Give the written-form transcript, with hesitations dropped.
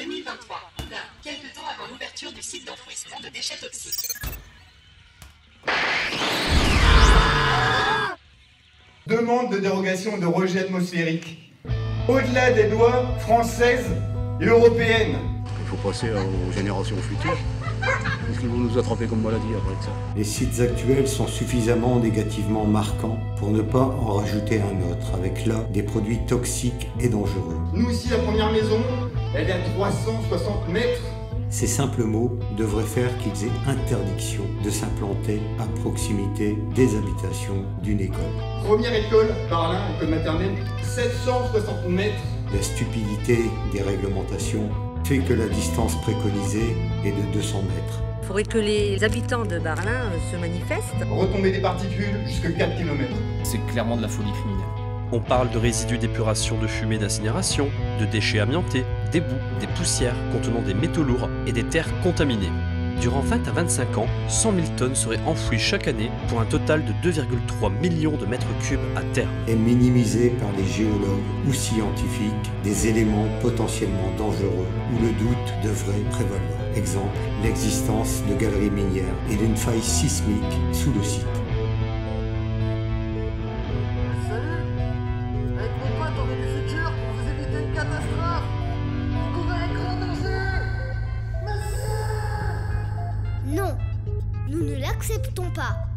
2023. Là, quelques temps avant l'ouverture du site d'enfouissement de déchets toxiques. Demande de dérogation de rejet atmosphérique. Au-delà des lois françaises et européennes. Il faut passer aux générations futures. Qu'est-ce qu'ils vont nous attraper comme maladie après que ça? Les sites actuels sont suffisamment négativement marquants pour ne pas en rajouter un autre, avec là des produits toxiques et dangereux. Nous ici, la première maison, elle est à 360 mètres. Ces simples mots devraient faire qu'ils aient interdiction de s'implanter à proximité des habitations d'une école. Première école, Barlin, école maternelle, 760 mètres. La stupidité des réglementations fait que la distance préconisée est de 200 mètres. Il faudrait que les habitants de Barlin se manifestent. Retombée des particules jusqu'à 4 km. C'est clairement de la folie criminelle. On parle de résidus d'épuration de fumée d'incinération, de déchets amiantés, des boues, des poussières contenant des métaux lourds et des terres contaminées. Durant 20 à 25 ans, 100 000 tonnes seraient enfouies chaque année pour un total de 2,3 millions de mètres cubes à terre. Et minimisé par les géologues ou scientifiques des éléments potentiellement dangereux où le doute devrait prévaloir. Exemple, l'existence de galeries minières et d'une faille sismique sous le site. Avec mon pote, on est du futur pour vous éviter une catastrophe. Vous courez un grand danger. Non, nous ne l'acceptons pas.